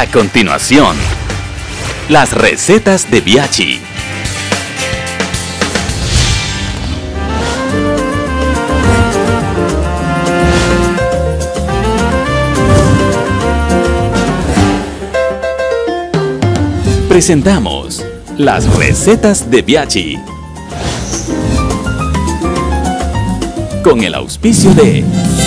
A continuación, las recetas de Biaggi. Presentamos las recetas de Biaggi. Con el auspicio de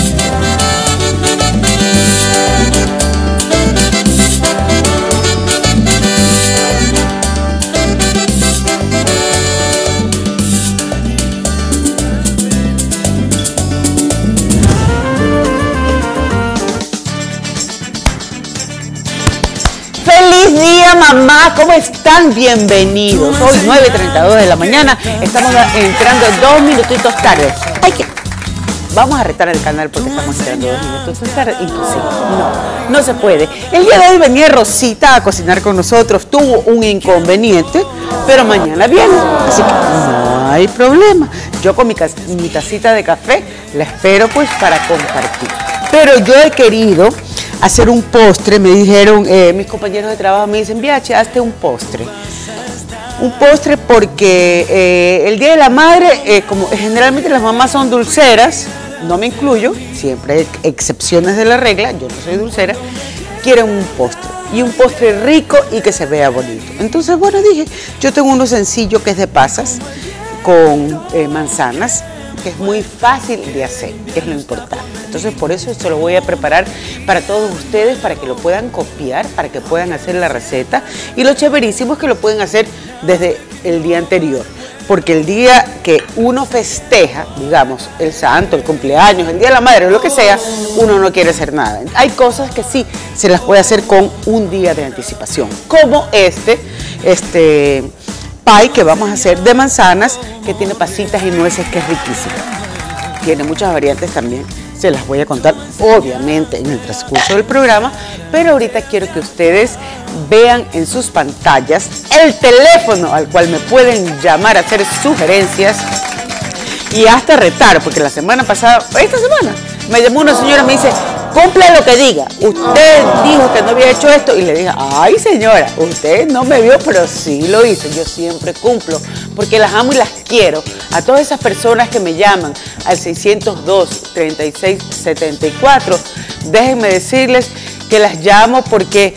¡Feliz día, mamá! ¿Cómo están? Bienvenidos. Hoy 9:32 de la mañana. Estamos entrando 2 minutitos tarde. Vamos a retar el canal porque estamos entrando 2 minutos tarde. Imposible. No se puede. El día de hoy venía Rosita a cocinar con nosotros. Tuvo un inconveniente, pero mañana viene. Así que no hay problema. Yo con mi tacita de café la espero pues para compartir. Pero yo he querido hacer un postre. Me dijeron, mis compañeros de trabajo me dicen, Biaggi, hazte un postre. Un postre porque el Día de la Madre, como generalmente las mamás son dulceras, no me incluyo, siempre hay excepciones de la regla, yo no soy dulcera, quieren un postre. Y un postre rico y que se vea bonito. Entonces, bueno, dije, yo tengo uno sencillo que es de pasas con manzanas, que es muy fácil de hacer, que es lo importante. Entonces, por eso se lo voy a preparar para todos ustedes, para que lo puedan copiar, para que puedan hacer la receta. Y lo chéverísimo es que lo pueden hacer desde el día anterior. Porque el día que uno festeja, digamos, el santo, el cumpleaños, el Día de la Madre, lo que sea, uno no quiere hacer nada. Hay cosas que sí se las puede hacer con un día de anticipación, como este pie que vamos a hacer de manzanas, que tiene pasitas y nueces, que es riquísimo. Tiene muchas variantes también, se las voy a contar obviamente en el transcurso del programa, pero ahorita quiero que ustedes vean en sus pantallas el teléfono al cual me pueden llamar a hacer sugerencias y hasta retar, porque la semana pasada, esta semana, me llamó una señora y me dice, cumple lo que diga, usted dijo que no había hecho esto, y le dije, ay señora, usted no me vio, pero sí lo hice, yo siempre cumplo, porque las amo y las quiero. A todas esas personas que me llaman al 602-3674, déjenme decirles que las llamo porque,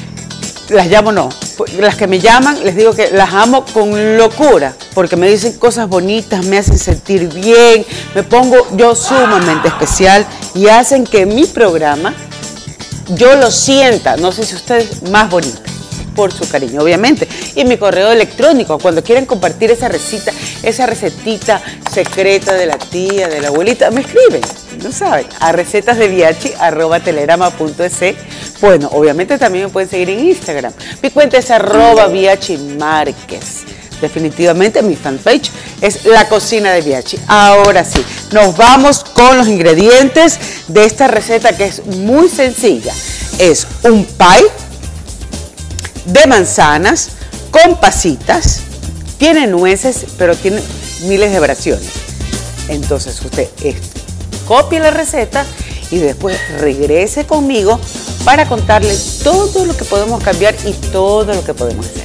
las que me llaman, les digo que las amo con locura, porque me dicen cosas bonitas, me hacen sentir bien, me pongo yo sumamente especial y hacen que mi programa, yo lo sienta, no sé si ustedes, más bonito, por su cariño, obviamente. Y mi correo electrónico, cuando quieran compartir esa recetita secreta de la tía, de la abuelita, me escriben, no saben, a recetasdebiaggi@telegrama.es. Bueno, obviamente también me pueden seguir en Instagram. Mi cuenta es @Biaggi Márquez. Definitivamente mi fanpage es La Cocina de Biaggi. Ahora sí, nos vamos con los ingredientes de esta receta que es muy sencilla. Es un pie de manzanas con pasitas, tiene nueces, pero tiene miles de variaciones. Entonces usted copie la receta y después regrese conmigo para contarle todo lo que podemos cambiar y todo lo que podemos hacer.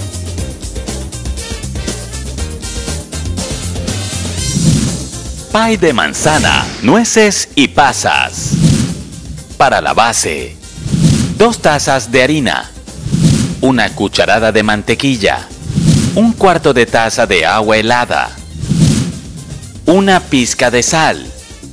Pie de manzana, nueces y pasas. Para la base, 2 tazas de harina, 1 cucharada de mantequilla, 1/4 de taza de agua helada, 1 pizca de sal.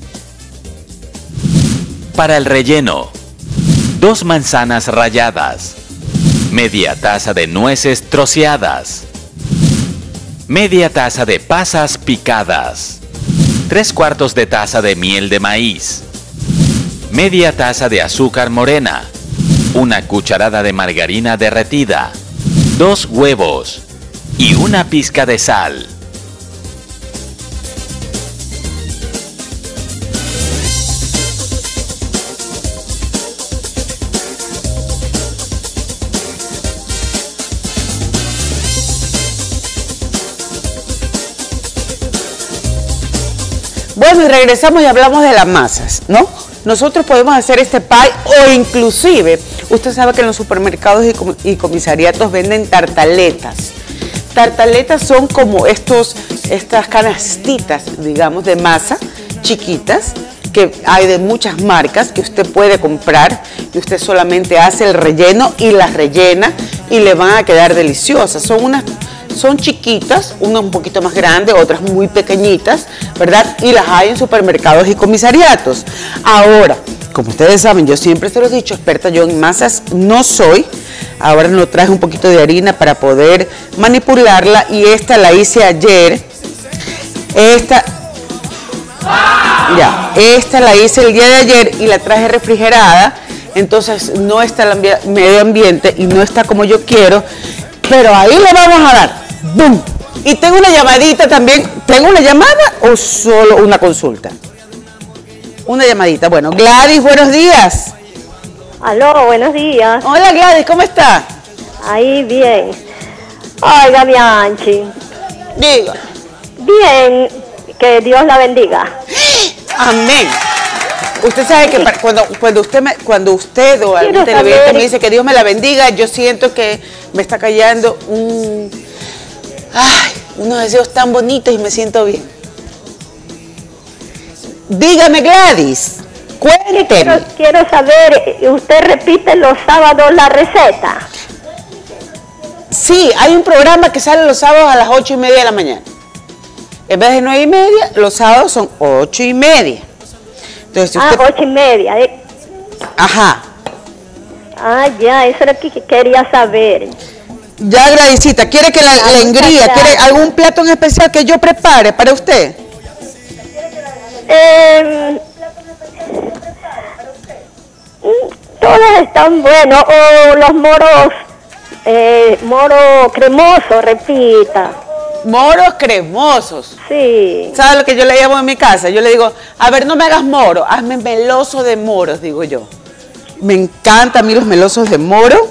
Para el relleno, 2 manzanas ralladas, media taza de nueces troceadas, media taza de pasas picadas, 3/4 de taza de miel de maíz, media taza de azúcar morena, 1 cucharada de margarina derretida, 2 huevos y 1 pizca de sal. Bueno, y regresamos y hablamos de las masas, ¿no? nosotros podemos hacer este pie o inclusive, usted sabe que en los supermercados y comisariatos venden tartaletas. Tartaletas son como estas canastitas, digamos, de masa chiquitas, que hay de muchas marcas que usted puede comprar y usted solamente hace el relleno y las rellena y le van a quedar deliciosas. Son chiquitas, una un poquito más grande, otras muy pequeñitas, ¿verdad? Y las hay en supermercados y comisariatos. Ahora, como ustedes saben, yo siempre se los he dicho, experta yo en masas no soy. Ahora nos traje un poquito de harina para poder manipularla y esta la hice ayer. Esta la hice el día de ayer y la traje refrigerada, entonces no está el medio ambiente y no está como yo quiero, pero ahí le vamos a dar. ¡Bum! Y tengo una llamadita también. ¿Tengo una llamada o solo una consulta? Una llamadita. Bueno, Gladys, buenos días. Aló, buenos días. Hola Gladys, ¿cómo está? Ahí bien. Oiga, Bianchi. Diga. Bien, que Dios la bendiga. Amén. Usted sabe que cuando usted o algún televidente me dice que Dios me la bendiga, yo siento que me está cayendo unos deseos tan bonitos y me siento bien. Dígame, Gladys, cuénteme. Quiero saber, ¿usted repite los sábados la receta? Sí, hay un programa que sale los sábados a las 8:30 de la mañana. En vez de 9:30, los sábados son 8:30. Entonces, si usted... 8:30. Ajá. Ya, eso era lo que quería saber. Ya, Gladysita, ¿quiere que la engría? ¿Quiere algún plato en especial que yo prepare para usted? Todos están buenos. O los moros, moro cremoso, repita. Moros cremosos. Sí. ¿Sabe lo que yo le llamo en mi casa? Yo le digo, a ver, no me hagas moro, hazme meloso de moros, digo yo. Me encantan a mí los melosos de moro,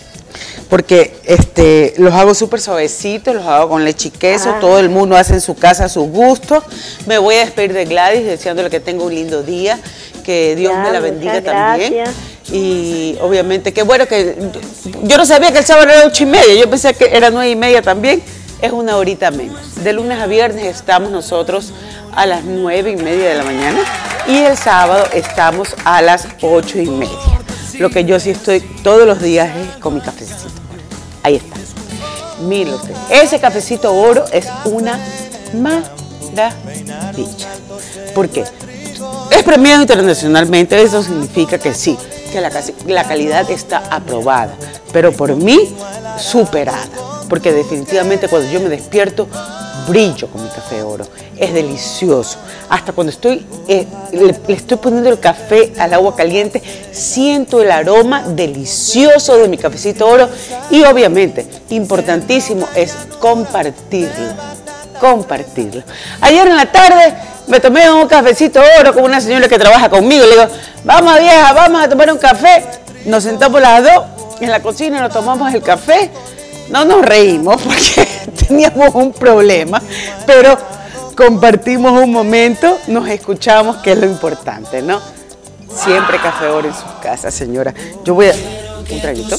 porque los hago súper suavecitos, los hago con leche y queso, todo el mundo hace en su casa a su gusto. Me voy a despedir de Gladys, deseándole que tenga un lindo día, que Dios me la bendiga también. Y obviamente que bueno, que yo no sabía que el sábado era 8:30, yo pensé que era 9:30 también. Es una horita menos. De lunes a viernes estamos nosotros a las 9:30 de la mañana y el sábado estamos a las 8:30. Lo que yo sí estoy todos los días es con mi cafecito. Ahí está. Mire usted. Ese cafecito oro es una maravilla. ¿Por qué? Es premiado internacionalmente, eso significa que sí, que la calidad está aprobada, pero por mí superada. Porque definitivamente cuando yo me despierto, brillo con mi café oro. Es delicioso. Hasta cuando le estoy poniendo el café al agua caliente, siento el aroma delicioso de mi cafecito oro. Y obviamente, importantísimo es compartirlo. Compartirlo. Ayer en la tarde me tomé un cafecito oro con una señora que trabaja conmigo. Le digo, vamos vieja, vamos a tomar un café. Nos sentamos las dos en la cocina y nos tomamos el café. No nos reímos porque teníamos un problema, pero compartimos un momento, nos escuchamos, que es lo importante, ¿no? Siempre café oro en sus casas, señora. Yo voy a... un traguito.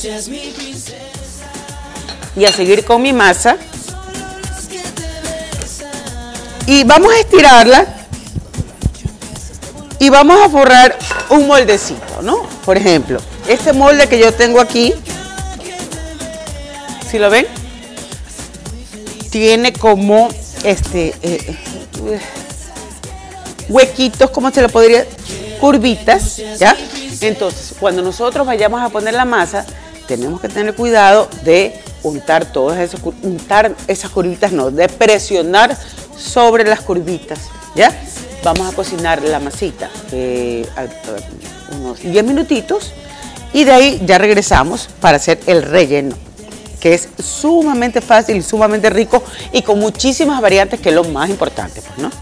Y a seguir con mi masa. Y vamos a estirarla. Y vamos a forrar un moldecito, ¿no? Por ejemplo, este molde que yo tengo aquí, ¿sí lo ven? Tiene como huequitos, ¿cómo se lo podría? Curvitas, ¿ya? Entonces, cuando nosotros vayamos a poner la masa, tenemos que tener cuidado de untar esas curvitas, no, de presionar sobre las curvitas, ¿ya? Vamos a cocinar la masita unos 10 minutitos y de ahí ya regresamos para hacer el relleno, que es sumamente fácil y sumamente rico y con muchísimas variantes, que es lo más importante, pues, ¿no?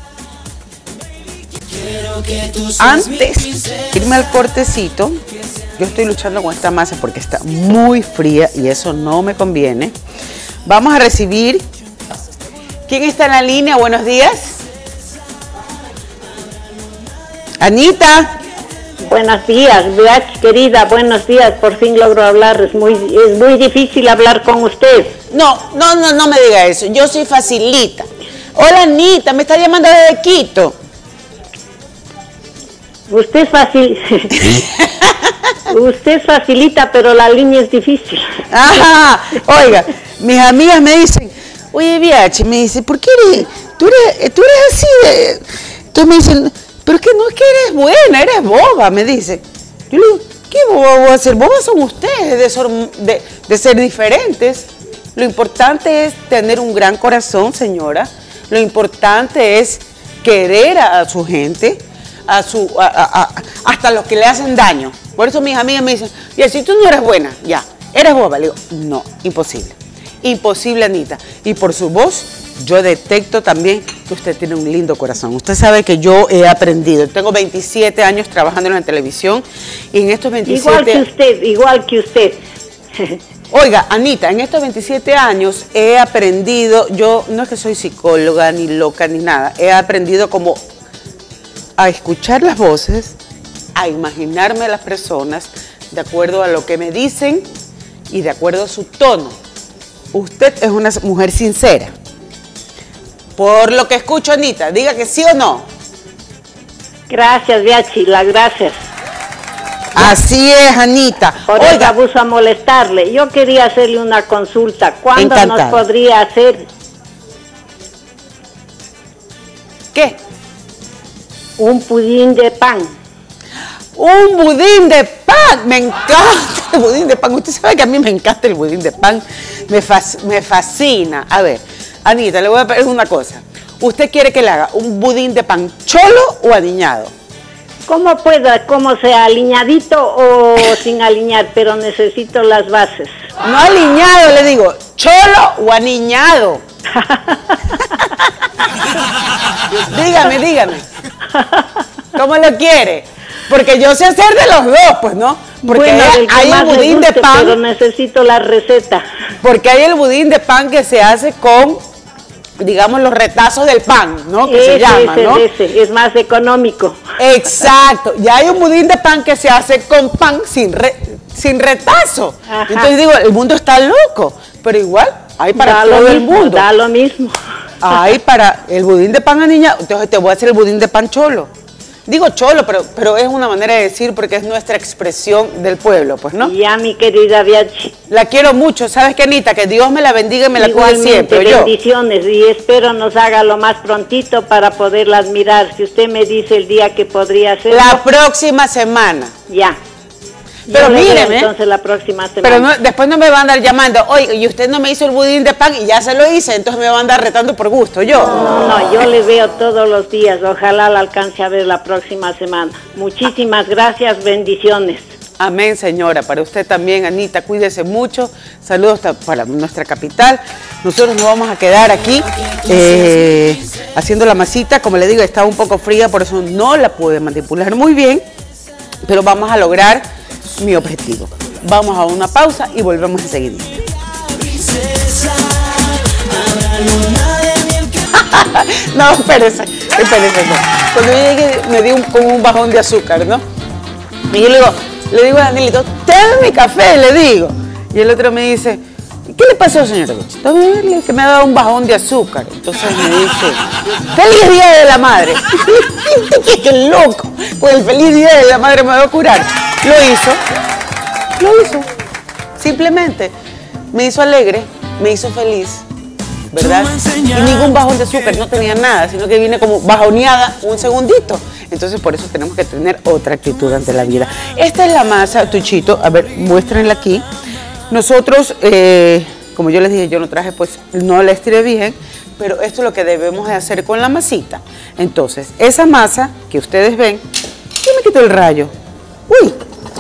Antes de irme al cortecito, yo estoy luchando con esta masa porque está muy fría y eso no me conviene. Vamos a recibir... ¿Quién está en la línea? Buenos días. Anita. Buenos días, querida, buenos días, por fin logro hablar, es muy difícil hablar con usted. No me diga eso, yo soy facilita. Hola, Anita, me está llamando desde Quito. Usted usted facilita, pero la línea es difícil. Ajá, oiga, mis amigas me dicen, oye, Viachi, me dice, ¿por qué tú eres así de...? Entonces me dicen, pero es que no es que eres buena, eres boba, me dice. Yo le digo, ¿qué boba voy a ser? Bobas son ustedes de ser diferentes. Lo importante es tener un gran corazón, señora. Lo importante es querer a su gente, hasta los que le hacen daño. Por eso mis amigas me dicen, y si tú no eres buena, ya, eres boba. Le digo, no, imposible. Imposible, Anita. Y por su voz, yo detecto también que usted tiene un lindo corazón. Usted sabe que yo he aprendido. Tengo 27 años trabajando en la televisión y en estos 27... Igual que usted. Oiga, Anita, en estos 27 años he aprendido, yo no es que soy psicóloga, ni loca, ni nada, he aprendido como a escuchar las voces, a imaginarme a las personas de acuerdo a lo que me dicen y de acuerdo a su tono. Usted es una mujer sincera. Por lo que escucho, Anita, diga que sí o no. Gracias, Viachi, gracias. Así es, Anita. Por eso abuso a molestarle. Yo quería hacerle una consulta. ¿Cuándo nos podría hacer? ¿Qué? Un pudín de pan. Un budín de pan. Me encanta el budín de pan. Usted sabe que a mí me encanta el budín de pan. Me fascina. A ver, Anita, le voy a pedir una cosa. ¿Usted quiere que le haga un budín de pan cholo o aniñado? ¿Cómo pueda? ¿Cómo sea? ¿Aliñadito o sin aliñar? Pero necesito las bases. No aliñado, le digo. ¿Cholo o aniñado? Dígame. ¿Cómo lo quiere? Porque yo sé hacer de los dos, pues, ¿no? Porque bueno, hay el budín de pan. Pero necesito la receta. Porque hay el budín de pan que se hace con, digamos, los retazos del pan, ¿no? Que se llama, ¿no? Ese, es más económico. Exacto. Y hay un budín de pan que se hace con pan sin retazo. Ajá. Entonces digo, el mundo está loco, pero igual hay para todo el mundo. Da lo mismo. Hay para el budín de pan aniñado. Entonces te voy a hacer el budín de pan cholo. Digo cholo, pero es una manera de decir porque es nuestra expresión del pueblo, pues, ¿no? Ya, mi querida Viachi. La quiero mucho, ¿sabes qué, Anita? Que Dios me la bendiga y me la cuide siempre. Bendiciones, y espero nos haga lo más prontito para poderla admirar. Si usted me dice el día que podría ser. La próxima semana. Ya. Pero míreme. Entonces la próxima semana. Pero no, después no me va a andar llamando, oye, y usted no me hizo el budín de pan y ya se lo hice, entonces me va a andar retando por gusto, yo. No, yo le veo todos los días, ojalá la alcance a ver la próxima semana. Muchísimas gracias, bendiciones. Amén, señora, para usted también, Anita, cuídese mucho, saludos para nuestra capital. Nosotros nos vamos a quedar aquí haciendo la masita, como le digo, está un poco fría, por eso no la pude manipular muy bien, pero vamos a lograr mi objetivo. Vamos a una pausa y volvemos enseguida. No, espérese. No. Cuando yo llegué me di como un bajón de azúcar, ¿no? Y yo le digo a Danielito, ten mi café, le digo. Y el otro me dice, ¿qué le pasó, señora? Que me ha dado un bajón de azúcar. Entonces me dice, ¡feliz Día de la Madre! ¡Qué loco! Pues el feliz Día de la Madre me va a curar. Lo hizo. Simplemente me hizo alegre, me hizo feliz, ¿verdad? Y ningún bajón de azúcar, no tenía nada, sino que vine como bajoneada un segundito. Entonces por eso tenemos que tener otra actitud ante la vida. Esta es la masa, Tuchito, a ver, muéstrenla aquí. Nosotros, como yo les dije, yo no traje, pues no la estiré bien, pero esto es lo que debemos de hacer con la masita. Entonces, esa masa que ustedes ven, ¿quién me quitó el rayo? ¡Uy!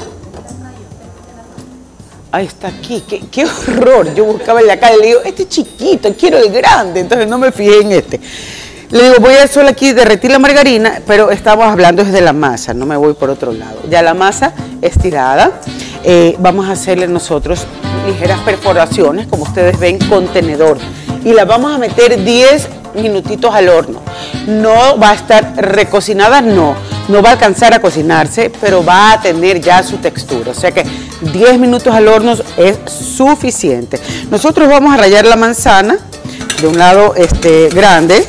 Ahí está aquí, qué horror. Yo buscaba el de acá y le digo, este es chiquito, quiero el grande, entonces no me fijé en este. Le digo, voy a solo aquí derretir la margarina, pero estamos hablando desde la masa, no me voy por otro lado. Ya la masa estirada, vamos a hacerle nosotros ligeras perforaciones, como ustedes ven, con tenedor. Y la vamos a meter 10 minutitos al horno. No va a estar recocinada, no. no va a alcanzar a cocinarse, pero va a tener ya su textura. O sea que 10 minutos al horno es suficiente. Nosotros vamos a rallar la manzana de un lado grande.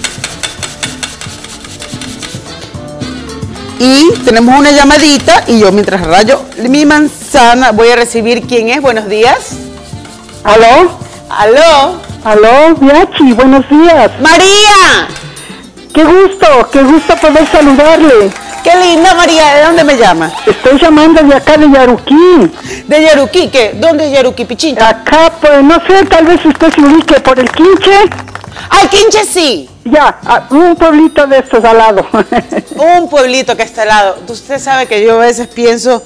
Y tenemos una llamadita y yo mientras rayo mi manzana voy a recibir quién es. Buenos días. ¿Aló? ¿Aló? ¿Aló, Viachi? Buenos días. ¡María! Qué gusto poder saludarle. ¡Qué linda, María! ¿De dónde me llama? Estoy llamando de acá de Yaruquí. ¿De Yaruquí? ¿Qué? ¿Dónde es Yaruquí, Pichincha? Acá, pues, no sé, tal vez usted se ubique por el Quinche. ¡Ay, Quinche sí! Ya, un pueblito de estos al lado. Un pueblito que está al lado. Usted sabe que yo a veces pienso,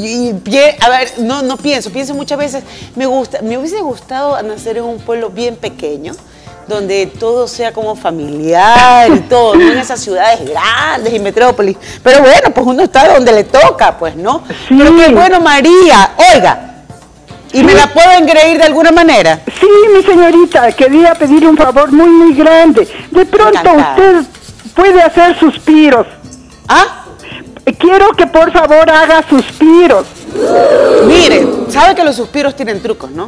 pienso muchas veces, me hubiese gustado nacer en un pueblo bien pequeño, donde todo sea como familiar y todo, no en esas ciudades grandes y metrópolis. Pero bueno, pues uno está donde le toca, pues, ¿no? Sí. Pero qué bueno, María. Oiga, ¿y sí me la puedo engreír de alguna manera? Sí, mi señorita, quería pedirle un favor muy, muy grande. De pronto usted puede hacer suspiros. ¿Ah? Quiero que por favor haga suspiros. Mire, sabe que los suspiros tienen trucos, ¿no?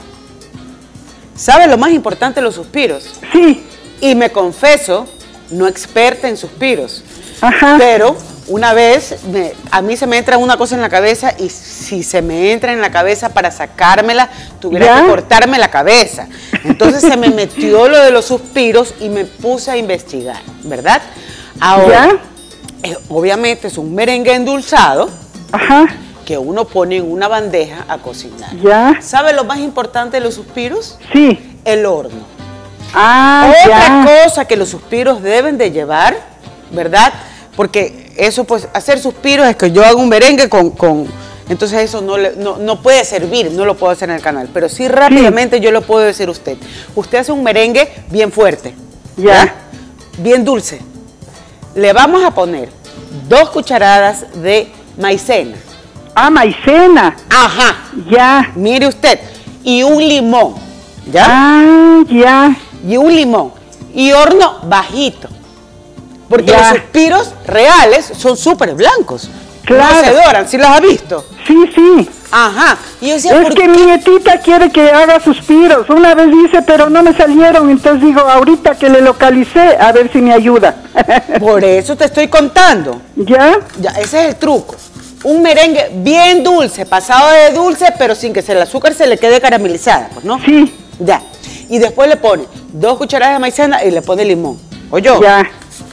¿Sabe lo más importante de los suspiros? Sí. Y me confieso, no experta en suspiros. Ajá. Pero una vez, a mí se me entra una cosa en la cabeza y si se me entra en la cabeza para sacármela, tuviera que cortarme la cabeza. Entonces se me metió lo de los suspiros y me puse a investigar, ¿verdad? Ahora, obviamente es un merengue endulzado. Ajá. Que uno pone en una bandeja a cocinar. Ya. ¿Sabe lo más importante de los suspiros? Sí. El horno. Ah, Otra cosa que los suspiros deben de llevar, ¿verdad? Porque eso, pues, hacer suspiros es que yo hago un merengue entonces eso no puede servir, no lo puedo hacer en el canal. Pero sí rápidamente yo lo puedo decir a usted. Usted hace un merengue bien fuerte. Ya. Bien dulce. Le vamos a poner 2 cucharadas de maicena. Ah, maicena. Ajá. Ya. Mire usted. Y un limón. ¿Ya? Ah, ya. Y un limón. Y horno bajito. Porque ya. los suspiros reales son súper blancos. Claro. No se doran. ¿Sí los ha visto? Sí, sí. Ajá. Y yo decía, Es que mi nietita quiere que haga suspiros. Una vez hice, pero no me salieron. Entonces digo, ahorita que le localicé, a ver si me ayuda. Por eso te estoy contando. ¿Ya? Ya, ese es el truco. Un merengue bien dulce, pasado de dulce, pero sin que el azúcar se le quede caramelizada, pues, ¿no? Sí. Ya. Y después le pone 2 cucharadas de maicena y le pone limón. ¿Oyó? Ya.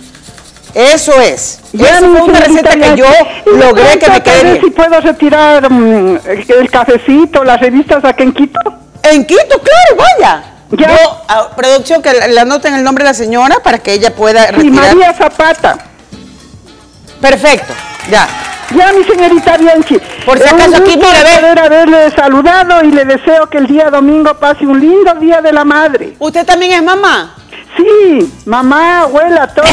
Eso es. Ya, esa fue una receta que yo logré que me quede bien. Si puedo retirar el cafecito, las revistas acá en Quito. En Quito, claro, vaya. Ya. Yo, producción, que le anoten el nombre de la señora para que ella pueda retirar. Sí, María Zapata. Perfecto, ya. Ya, mi señorita Bianchi. Por si acaso aquí, mira, ve. Poder haberle saludado y le deseo que el día domingo pase un lindo día de la madre. ¿Usted también es mamá? Sí, mamá, abuela, todo.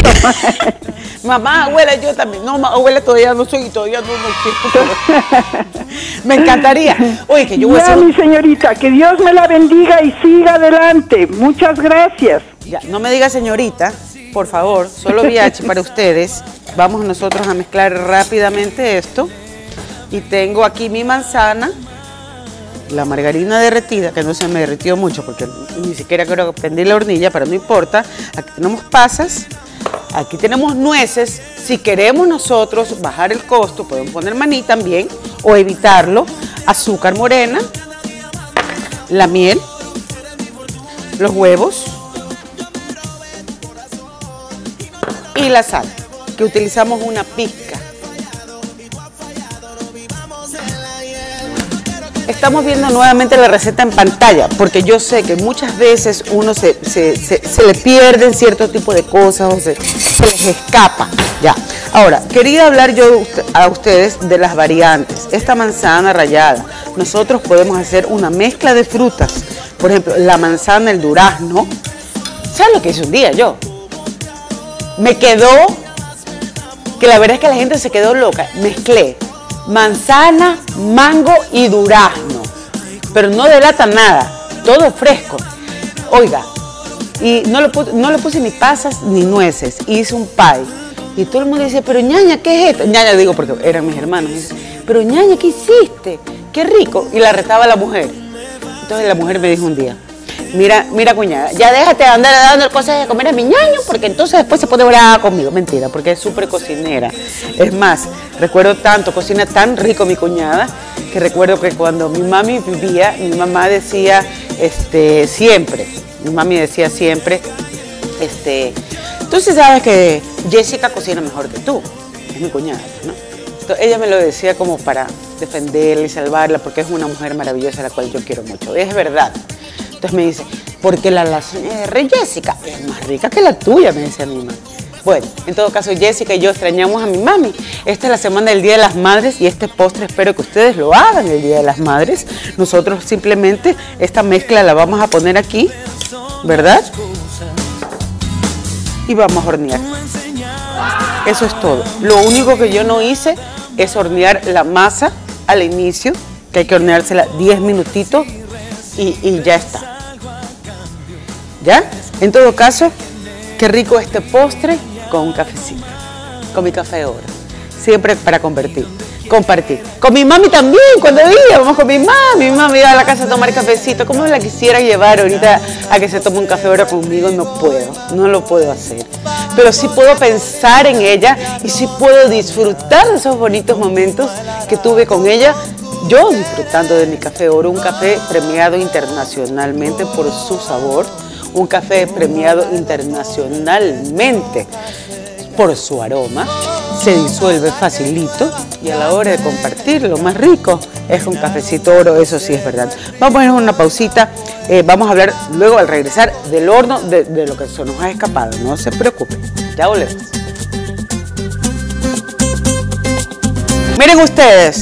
Mamá, abuela, yo también. No, abuela, todavía no soy, todavía no quiero. Me encantaría. Oye, que yo voy a hacer... mi señorita, que Dios me la bendiga y siga adelante. Muchas gracias. Ya, no me diga señorita, por favor, solo VH para ustedes. Vamos nosotros a mezclar rápidamente esto. Y tengo aquí mi manzana, la margarina derretida, que no se me derritió mucho porque ni siquiera creo que prendí la hornilla, pero no importa. Aquí tenemos pasas, aquí tenemos nueces. Si queremos nosotros bajar el costo, podemos poner maní también o evitarlo. Azúcar morena, la miel, los huevos y la sal, que utilizamos una pizca. Estamos viendo nuevamente la receta en pantalla, porque yo sé que muchas veces uno se le pierden cierto tipo de cosas o se les escapa. Ya. Ahora, quería hablar yo a ustedes de las variantes. Esta manzana rallada, nosotros podemos hacer una mezcla de frutas. Por ejemplo, la manzana, el durazno. ¿Sabes lo que hice un día yo? Me quedó, que la verdad es que la gente se quedó loca. Mezclé manzana, mango y durazno, pero no delata nada, todo fresco. Oiga, y no le puse ni pasas ni nueces, hice un pie. Y todo el mundo dice, pero ñaña, ¿qué es esto? Ñaña, digo, porque eran mis hermanos. Me dice, pero ñaña, ¿qué hiciste? Qué rico. Y la retaba la mujer. Entonces la mujer me dijo un día, mira, cuñada, ya déjate de andar dando cosas de comer a mi ñaño, porque entonces después se pone brava conmigo. Mentira, porque es súper cocinera. Es más, recuerdo tanto, cocina tan rico mi cuñada, que recuerdo que cuando mi mami vivía, mi mamá decía siempre, entonces sabes que Jessica cocina mejor que tú, es mi cuñada, ¿no? Entonces, ella me lo decía como para defenderla y salvarla, porque es una mujer maravillosa, a la cual yo quiero mucho. Es verdad. Entonces me dice, porque la lasaña de Rey Jessica es más rica que la tuya, me decía mi mamá. Bueno, en todo caso, Jessica y yo extrañamos a mi mami. Esta es la semana del Día de las Madres y este postre espero que ustedes lo hagan el Día de las Madres. Nosotros simplemente esta mezcla la vamos a poner aquí, ¿verdad? Y vamos a hornear. Eso es todo. Lo único que yo no hice es hornear la masa al inicio, que hay que horneársela 10 minutitos y ya está. ¿Ya? En todo caso, qué rico este postre con un cafecito, con mi café de oro. Siempre para compartir. Con mi mami también, cuando íbamos con mi mami iba a la casa a tomar cafecito. ¿Cómo la quisiera llevar ahorita a que se tome un café de oro conmigo? No lo puedo hacer. Pero sí puedo pensar en ella y sí puedo disfrutar de esos bonitos momentos que tuve con ella. Yo disfrutando de mi café de oro, un café premiado internacionalmente por su sabor, un café premiado internacionalmente por su aroma, se disuelve facilito y a la hora de compartir lo más rico es un cafecito oro, eso sí es verdad. Vamos a poner una pausita, vamos a hablar luego al regresar del horno de lo que se nos ha escapado, no se preocupen, ya volvemos. Miren ustedes,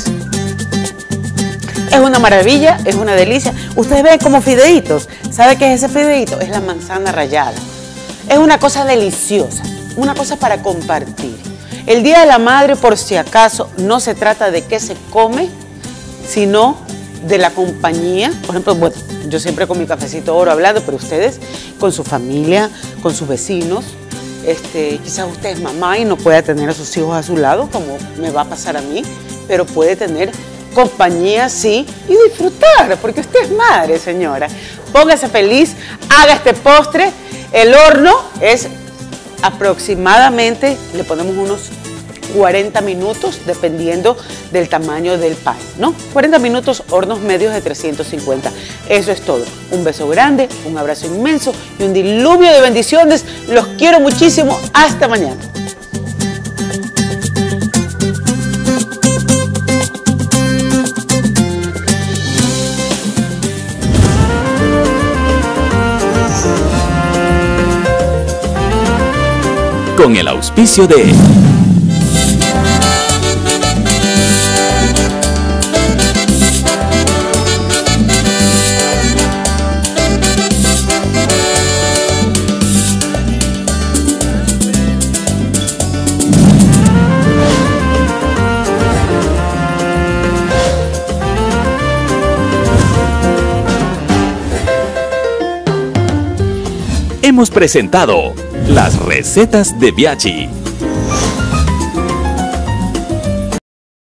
es una maravilla, es una delicia. Ustedes ven como fideitos. ¿Sabe qué es ese fideito? Es la manzana rallada. Es una cosa deliciosa, una cosa para compartir. El Día de la Madre, por si acaso, no se trata de qué se come, sino de la compañía. Por ejemplo, bueno, yo siempre con mi cafecito oro hablando, pero ustedes con su familia, con sus vecinos. Quizás usted es mamá y no pueda tener a sus hijos a su lado, como me va a pasar a mí, pero puede tener compañía, sí, y disfrutar, porque usted es madre, señora. Póngase feliz, haga este postre. El horno es aproximadamente, le ponemos unos 40 minutos, dependiendo del tamaño del pan, ¿no? 40 minutos, hornos medios de 350. Eso es todo. Un beso grande, un abrazo inmenso y un diluvio de bendiciones. Los quiero muchísimo. Hasta mañana. Con el auspicio de hemos presentado las recetas de Biaggi.